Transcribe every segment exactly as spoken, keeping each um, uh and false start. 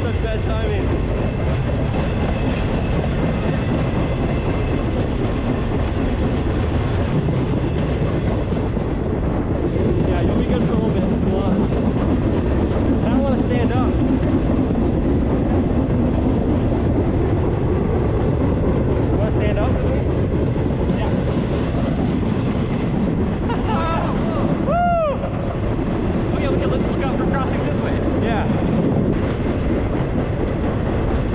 such bad timing. Yeah, you'll be good for a little bit. Well, I don't want to stand up. You want to stand up with me? Yeah. Woo! Oh yeah, look, look, look out for crossing this way. Yeah.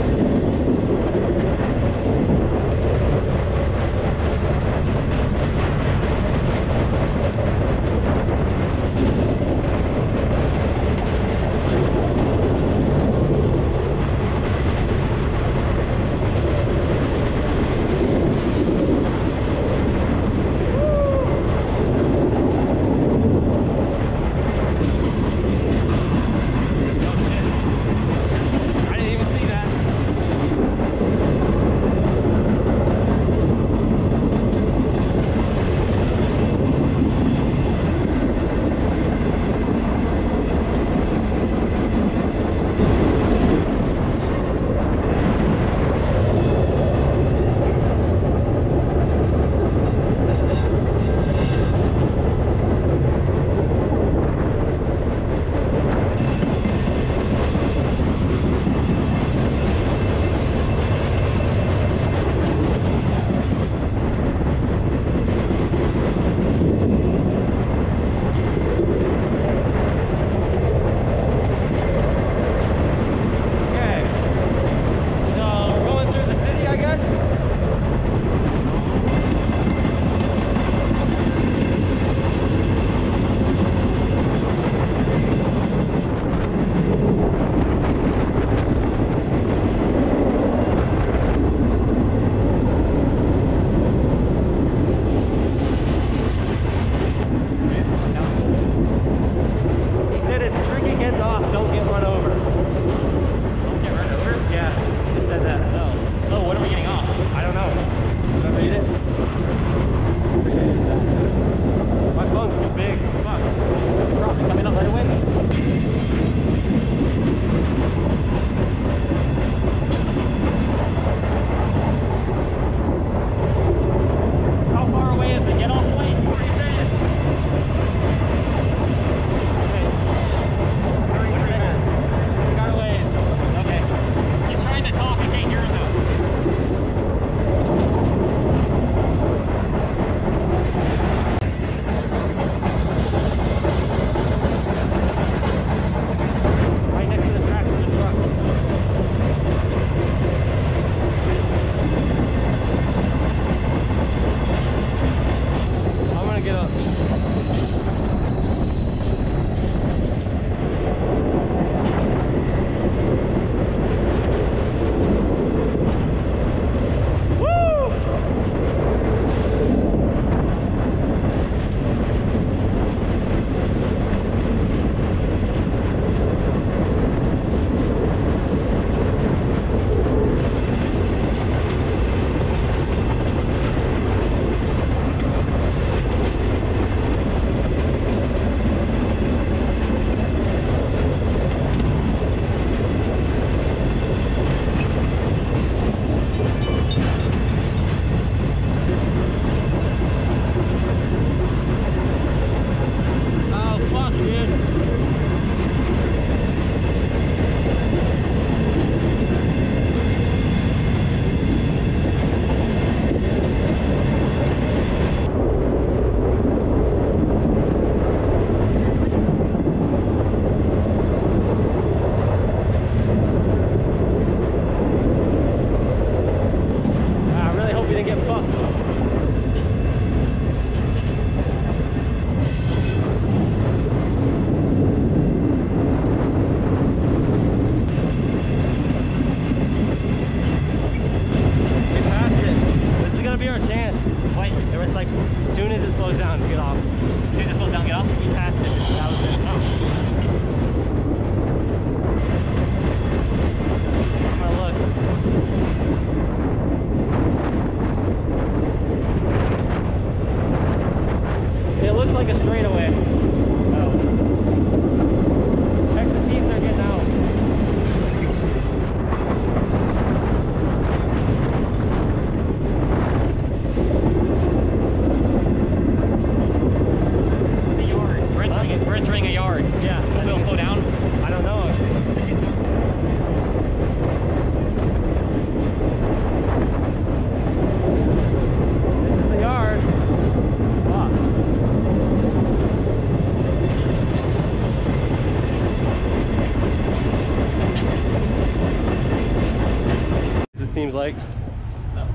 seems like. No.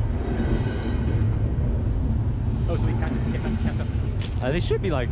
Oh, so we can't kept, kept up. Uh, they should be like.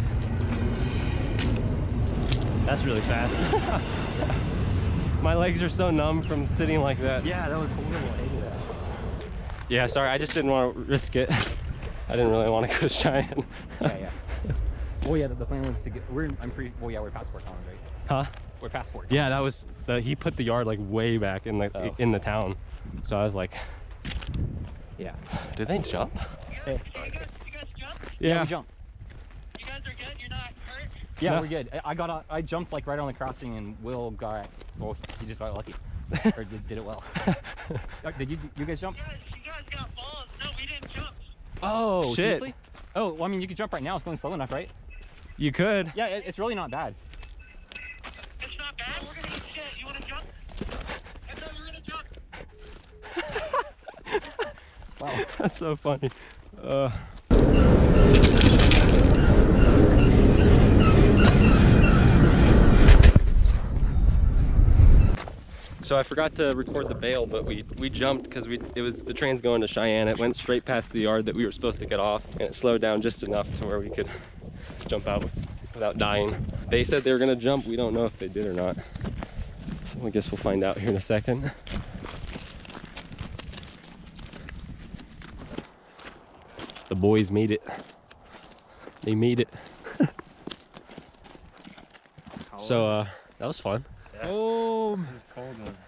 That's really fast. My legs are so numb from sitting like that. Yeah, that was horrible. I hated that. Yeah, sorry, I just didn't want to risk it. I didn't really want to go Cheyenne. Yeah, yeah. Well, yeah, the, the plan was to get. We're. In, I'm pretty. Well, yeah, we're past Fort Collins, right? Huh? We're past Fort. Yeah, that was. The, he put the yard like way back in the Oh. in the town, so I was like, Yeah. did they jump? Hey. You guys, you guys jump? Yeah, Yeah. we jumped. You guys are good? You're not hurt? Yeah, No. we're good. I- I got. On, I jumped like right on the crossing, and Will got. Well, he just got lucky, or did, did it well. Uh, did you? You guys jump? You guys, you guys got balls. No, we didn't jump. Oh, Shit. seriously? Oh, well, I mean, you could jump right now. It's going slow enough, right? You could. Yeah, it, it's really not bad. It's not bad. We're gonna eat shit. You wanna jump? I thought we were gonna jump. Wow. That's so funny. Uh. So I forgot to record the bail, but we we jumped because we it was the train's going to Cheyenne. It went straight past the yard that we were supposed to get off, and it slowed down just enough to where we could jump out without dying. They said they were gonna jump. We don't know if they did or not. So I guess we'll find out here in a second. The boys made it. They made it. So uh, that was fun. Oh, It's cold, man.